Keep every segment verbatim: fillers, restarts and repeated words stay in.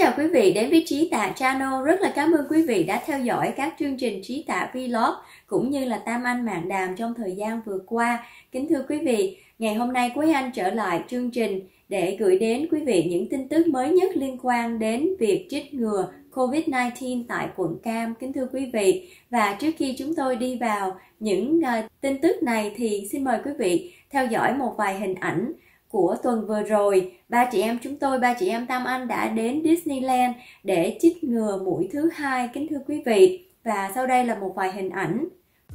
chào quý vị đến với Trí Tạ Channel. Rất là cảm ơn quý vị đã theo dõi các chương trình Trí Tạ Vlog cũng như là Tam Anh Mạng Đàm trong thời gian vừa qua. Kính thưa quý vị, ngày hôm nay Quế Anh trở lại chương trình để gửi đến quý vị những tin tức mới nhất liên quan đến việc trích ngừa Covid mười chín tại quận Cam. Kính thưa quý vị, và trước khi chúng tôi đi vào những uh, tin tức này thì xin mời quý vị theo dõi một vài hình ảnh của tuần vừa rồi. Ba chị em chúng tôi, ba chị em Tam Anh đã đến Disneyland để chích ngừa mũi thứ hai, kính thưa quý vị. Và sau đây là một vài hình ảnh.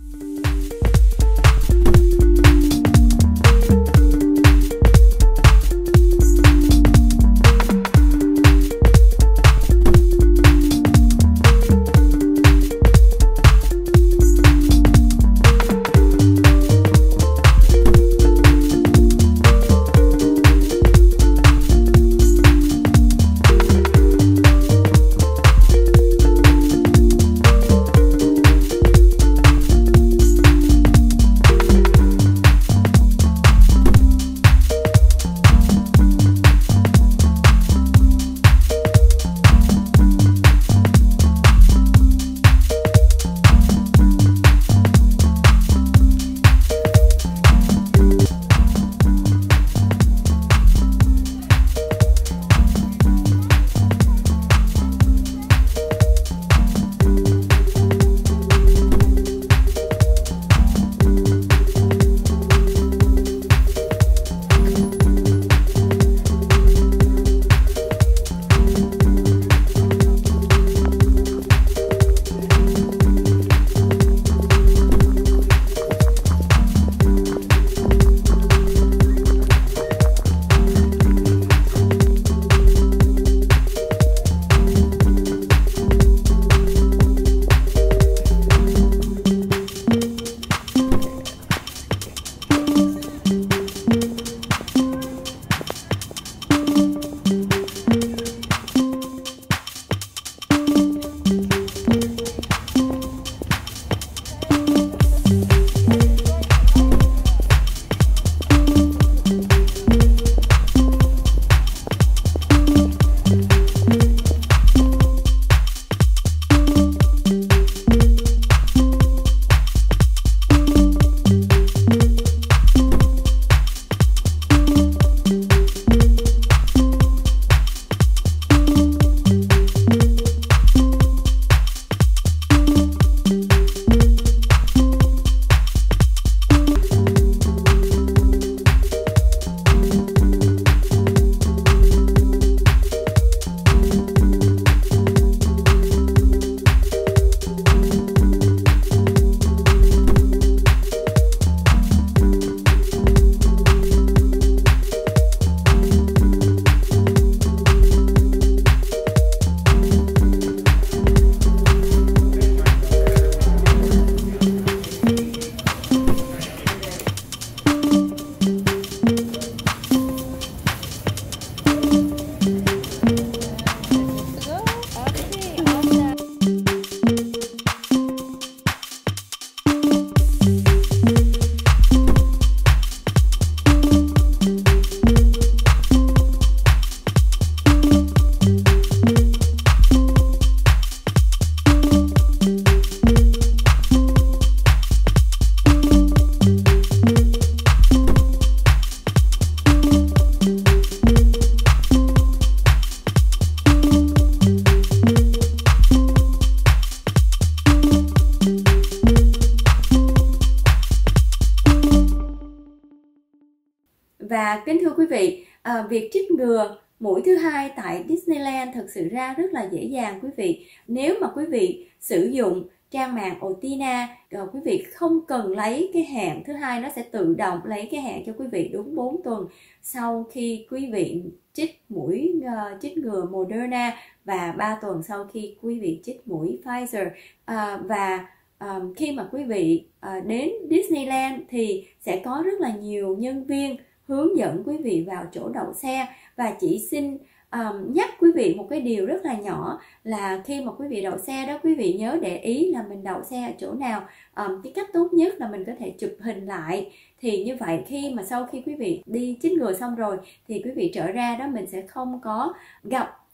Và kính thưa quý vị, à, việc trích ngừa mũi thứ hai tại Disneyland thực sự ra rất là dễ dàng quý vị. Nếu mà quý vị sử dụng trang mạng Otina, quý vị không cần lấy cái hẹn thứ hai, nó sẽ tự động lấy cái hẹn cho quý vị đúng bốn tuần sau khi quý vị trích mũi uh, trích ngừa Moderna và ba tuần sau khi quý vị trích mũi Pfizer. Uh, và um, khi mà quý vị uh, đến Disneyland thì sẽ có rất là nhiều nhân viên hướng dẫn quý vị vào chỗ đậu xe. Và chỉ xin um, nhắc quý vị một cái điều rất là nhỏ là khi mà quý vị đậu xe đó, quý vị nhớ để ý là mình đậu xe ở chỗ nào. Um, cái cách tốt nhất là mình có thể chụp hình lại, thì như vậy khi mà sau khi quý vị đi chích ngừa xong rồi thì quý vị trở ra đó, mình sẽ không có gặp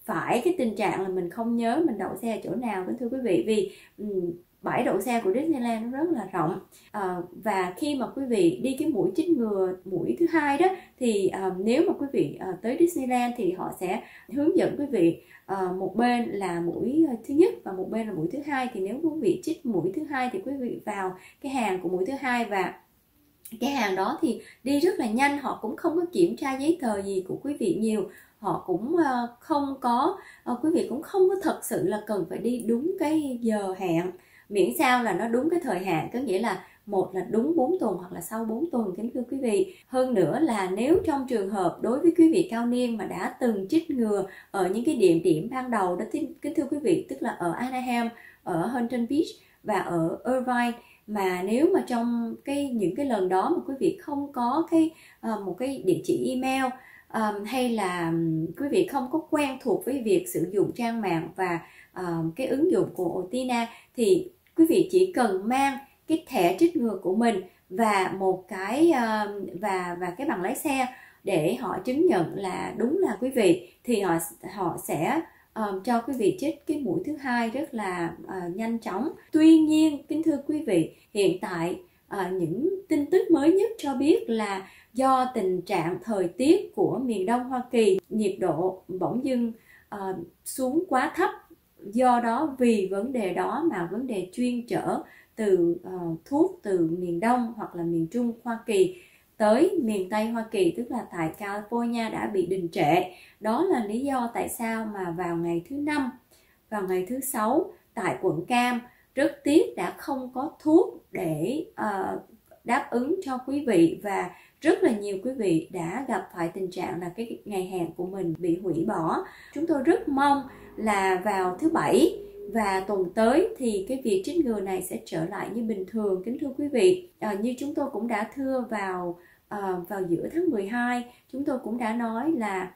phải cái tình trạng là mình không nhớ mình đậu xe ở chỗ nào, kính thưa quý vị, vì um, bãi đậu xe của Disneyland nó rất là rộng. À, và khi mà quý vị đi cái mũi chích ngừa mũi thứ hai đó thì à, nếu mà quý vị à, tới Disneyland thì họ sẽ hướng dẫn quý vị à, một bên là mũi thứ nhất và một bên là mũi thứ hai. Thì nếu quý vị chích mũi thứ hai thì quý vị vào cái hàng của mũi thứ hai, và cái hàng đó thì đi rất là nhanh, họ cũng không có kiểm tra giấy tờ gì của quý vị nhiều, họ cũng uh, không có uh, quý vị cũng không có thật sự là cần phải đi đúng cái giờ hẹn, miễn sao là nó đúng cái thời hạn, có nghĩa là một là đúng bốn tuần hoặc là sau bốn tuần, kính thưa quý vị. Hơn nữa là nếu trong trường hợp đối với quý vị cao niên mà đã từng chích ngừa ở những cái địa điểm ban đầu đó, kính thưa quý vị, tức là ở Anaheim, ở Huntington Beach và ở Irvine, mà nếu mà trong cái những cái lần đó mà quý vị không có cái uh, một cái địa chỉ email um, hay là quý vị không có quen thuộc với việc sử dụng trang mạng và uh, cái ứng dụng của Otina, thì quý vị chỉ cần mang cái thẻ trích ngừa của mình và một cái uh, và và cái bằng lái xe để họ chứng nhận là đúng là quý vị, thì họ họ sẽ Um, cho quý vị chích cái mũi thứ hai rất là uh, nhanh chóng. Tuy nhiên, kính thưa quý vị, hiện tại uh, những tin tức mới nhất cho biết là do tình trạng thời tiết của miền Đông Hoa Kỳ, nhiệt độ bỗng dưng uh, xuống quá thấp, do đó vì vấn đề đó mà vấn đề chuyên chở từ uh, thuốc từ miền Đông hoặc là miền Trung Hoa Kỳ tới miền Tây Hoa Kỳ, tức là tại California, đã bị đình trệ. Đó là lý do tại sao mà vào ngày thứ năm, vào ngày thứ sáu tại quận Cam, rất tiếc đã không có thuốc để uh, đáp ứng cho quý vị, và rất là nhiều quý vị đã gặp phải tình trạng là cái ngày hẹn của mình bị hủy bỏ. Chúng tôi rất mong là vào thứ Bảy và tuần tới thì cái việc chích ngừa này sẽ trở lại như bình thường, kính thưa quý vị. À, như chúng tôi cũng đã thưa vào à, vào giữa tháng mười hai, chúng tôi cũng đã nói là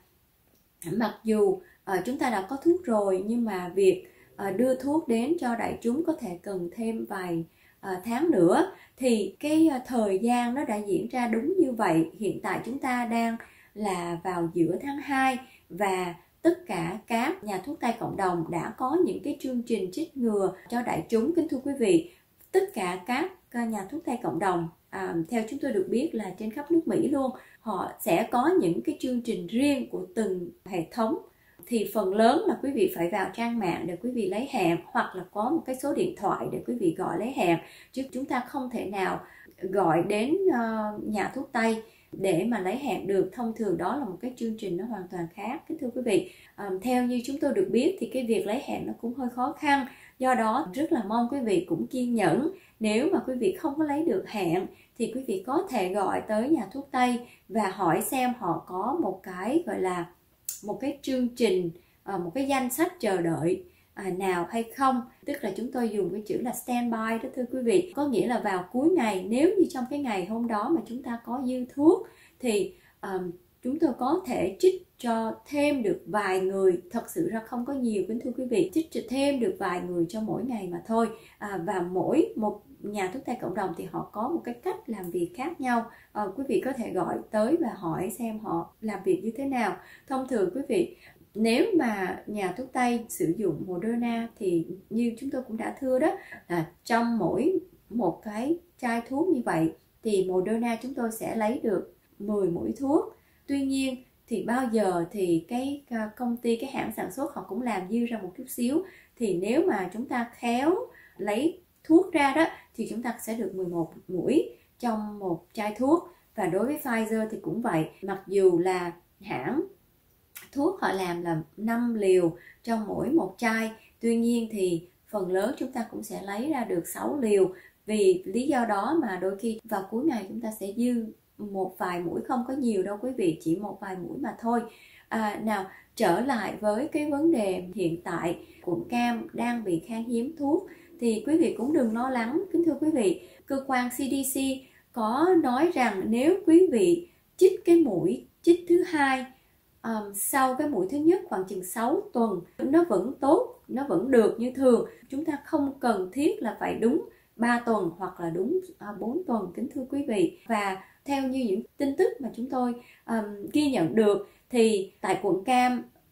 mặc dù à, chúng ta đã có thuốc rồi, nhưng mà việc à, đưa thuốc đến cho đại chúng có thể cần thêm vài à, tháng nữa. Thì cái à, thời gian nó đã diễn ra đúng như vậy. Hiện tại chúng ta đang là vào giữa tháng hai và tất cả các nhà thuốc tây cộng đồng đã có những cái chương trình chích ngừa cho đại chúng, kính thưa quý vị. Tất cả các nhà thuốc tây cộng đồng, à, theo chúng tôi được biết là trên khắp nước Mỹ luôn, họ sẽ có những cái chương trình riêng của từng hệ thống. Thì phần lớn là quý vị phải vào trang mạng để quý vị lấy hẹn, hoặc là có một cái số điện thoại để quý vị gọi lấy hẹn, chứ chúng ta không thể nào gọi đến uh, nhà thuốc tây để mà lấy hẹn được. Thông thường đó là một cái chương trình nó hoàn toàn khác, kính thưa quý vị. À, theo như chúng tôi được biết thì cái việc lấy hẹn nó cũng hơi khó khăn, do đó rất là mong quý vị cũng kiên nhẫn. Nếu mà quý vị không có lấy được hẹn thì quý vị có thể gọi tới nhà thuốc tây và hỏi xem họ có một cái gọi là một cái chương trình, một cái danh sách chờ đợi nào hay không. Tức là chúng tôi dùng cái chữ là standby đó thưa quý vị, có nghĩa là vào cuối ngày, nếu như trong cái ngày hôm đó mà chúng ta có dư thuốc thì um, chúng tôi có thể trích cho thêm được vài người, thật sự ra không có nhiều, kính thưa quý vị, trích thêm được vài người cho mỗi ngày mà thôi. À, và mỗi một nhà thuốc tây cộng đồng thì họ có một cái cách làm việc khác nhau. À, quý vị có thể gọi tới và hỏi xem họ làm việc như thế nào. Thông thường quý vị, nếu mà nhà thuốc tây sử dụng Moderna thì như chúng tôi cũng đã thưa đó, là trong mỗi một cái chai thuốc như vậy thì Moderna chúng tôi sẽ lấy được mười mũi thuốc. Tuy nhiên thì bao giờ thì cái công ty, cái hãng sản xuất họ cũng làm dư ra một chút xíu, thì nếu mà chúng ta khéo lấy thuốc ra đó thì chúng ta sẽ được mười một mũi trong một chai thuốc. Và đối với Pfizer thì cũng vậy, mặc dù là hãng thuốc họ làm là năm liều trong mỗi một chai, tuy nhiên thì phần lớn chúng ta cũng sẽ lấy ra được sáu liều. Vì lý do đó mà đôi khi vào cuối ngày chúng ta sẽ dư một vài mũi, không có nhiều đâu quý vị, chỉ một vài mũi mà thôi. À, nào trở lại với cái vấn đề hiện tại quận Cam đang bị khan hiếm thuốc thì quý vị cũng đừng lo lắng, kính thưa quý vị. Cơ quan xê đê xê có nói rằng nếu quý vị chích cái mũi chích thứ hai um, sau cái mũi thứ nhất khoảng chừng sáu tuần, nó vẫn tốt, nó vẫn được như thường. Chúng ta không cần thiết là phải đúng ba tuần hoặc là đúng uh, bốn tuần, kính thưa quý vị. Và theo như những tin tức mà chúng tôi um, ghi nhận được thì tại quận Cam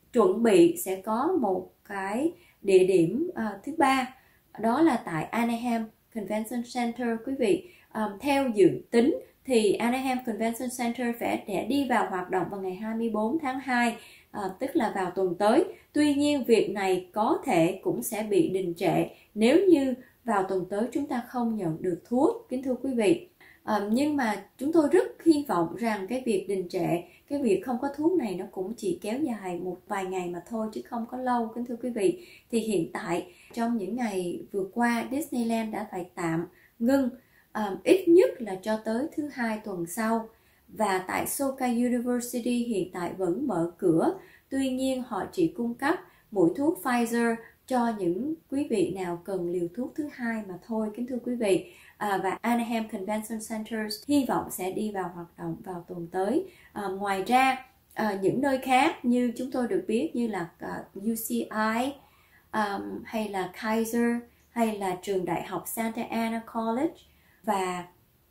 chuẩn bị sẽ có một cái địa điểm uh, thứ ba, đó là tại Anaheim Convention Center quý vị. Um, theo dự tính thì Anaheim Convention Center sẽ để đi vào hoạt động vào ngày hai mươi bốn tháng hai, uh, tức là vào tuần tới. Tuy nhiên việc này có thể cũng sẽ bị đình trệ nếu như vào tuần tới chúng ta không nhận được thuốc, kính thưa quý vị. À, nhưng mà chúng tôi rất hy vọng rằng cái việc đình trệ, cái việc không có thuốc này nó cũng chỉ kéo dài một vài ngày mà thôi chứ không có lâu, kính thưa quý vị. Thì hiện tại trong những ngày vừa qua, Disneyland đã phải tạm ngưng um, ít nhất là cho tới thứ hai tuần sau. Và tại Soka University hiện tại vẫn mở cửa, tuy nhiên họ chỉ cung cấp mũi thuốc Pfizer cho những quý vị nào cần liều thuốc thứ hai mà thôi, kính thưa quý vị. À, và Anaheim Convention Center hy vọng sẽ đi vào hoạt động vào tuần tới. À, ngoài ra à, những nơi khác như chúng tôi được biết như là uh, U C I um, hay là Kaiser hay là trường đại học Santa Ana College và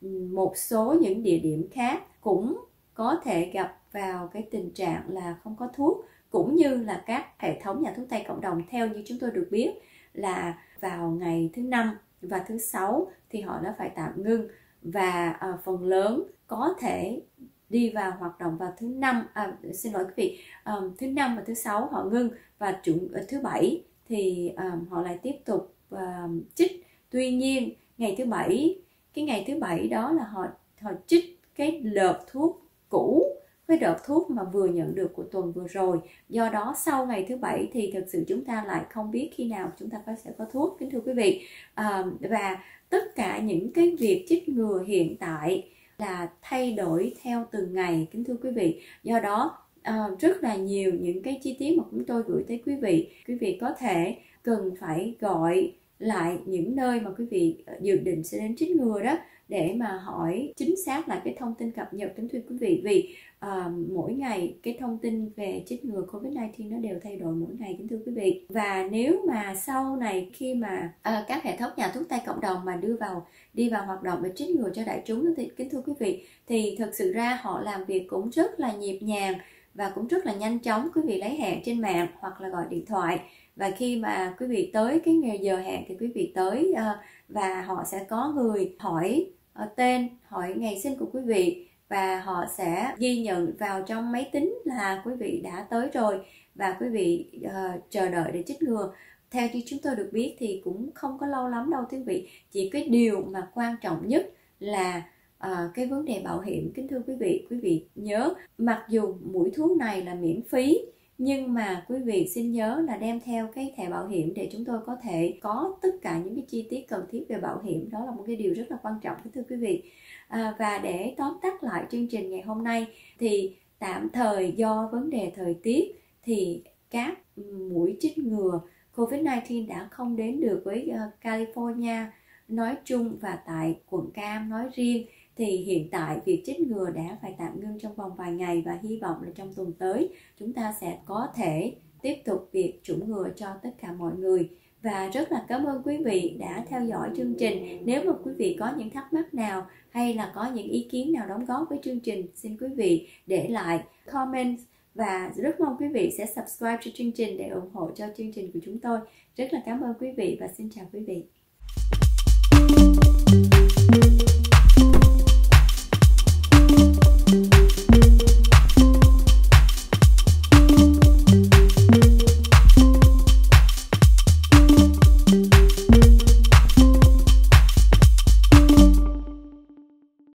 một số những địa điểm khác cũng có thể gặp vào cái tình trạng là không có thuốc, cũng như là các hệ thống nhà thuốc tây cộng đồng. Theo như chúng tôi được biết là vào ngày thứ năm và thứ sáu thì họ đã phải tạm ngưng, và uh, phần lớn có thể đi vào hoạt động vào thứ năm, à, xin lỗi quý vị, um, thứ năm và thứ sáu họ ngưng, và chủ, uh, thứ bảy thì um, họ lại tiếp tục uh, trích. Tuy nhiên ngày thứ bảy, cái ngày thứ bảy đó là họ họ trích cái đợt thuốc cũ với đợt thuốc mà vừa nhận được của tuần vừa rồi. Do đó sau ngày thứ bảy thì thực sự chúng ta lại không biết khi nào chúng ta sẽ có thuốc, kính thưa quý vị. À, và tất cả những cái việc chích ngừa hiện tại là thay đổi theo từng ngày, kính thưa quý vị. Do đó à, rất là nhiều những cái chi tiết mà chúng tôi gửi tới quý vị, quý vị có thể cần phải gọi lại những nơi mà quý vị dự định sẽ đến chích ngừa đó, để mà hỏi chính xác lại cái thông tin cập nhật, kính thưa quý vị. Vì uh, mỗi ngày cái thông tin về chích ngừa covid mười chín nó đều thay đổi mỗi ngày, kính thưa quý vị. Và nếu mà sau này khi mà uh, các hệ thống nhà thuốc tây cộng đồng mà đưa vào đi vào hoạt động để chích ngừa cho đại chúng thì kính thưa quý vị, thì thực sự ra họ làm việc cũng rất là nhịp nhàng và cũng rất là nhanh chóng. Quý vị lấy hẹn trên mạng hoặc là gọi điện thoại, và khi mà quý vị tới cái ngày giờ hẹn thì quý vị tới uh, và họ sẽ có người hỏi uh, tên, hỏi ngày sinh của quý vị, và họ sẽ ghi nhận vào trong máy tính là quý vị đã tới rồi, và quý vị uh, chờ đợi để chích ngừa. Theo như chúng tôi được biết thì cũng không có lâu lắm đâu quý vị. Chỉ cái điều mà quan trọng nhất là uh, cái vấn đề bảo hiểm, kính thưa quý vị. Quý vị nhớ, mặc dù mũi thuốc này là miễn phí, nhưng mà quý vị xin nhớ là đem theo cái thẻ bảo hiểm để chúng tôi có thể có tất cả những cái chi tiết cần thiết về bảo hiểm. Đó là một cái điều rất là quan trọng, thưa quý vị. À, và để tóm tắt lại chương trình ngày hôm nay thì tạm thời do vấn đề thời tiết thì các mũi chích ngừa covid mười chín đã không đến được với uh, California nói chung và tại quận Cam nói riêng. Thì hiện tại việc chích ngừa đã phải tạm ngưng trong vòng vài ngày, và hy vọng là trong tuần tới chúng ta sẽ có thể tiếp tục việc chủng ngừa cho tất cả mọi người. Và rất là cảm ơn quý vị đã theo dõi chương trình. Nếu mà quý vị có những thắc mắc nào hay là có những ý kiến nào đóng góp với chương trình, xin quý vị để lại comment, và rất mong quý vị sẽ subscribe cho chương trình để ủng hộ cho chương trình của chúng tôi. Rất là cảm ơn quý vị và xin chào quý vị.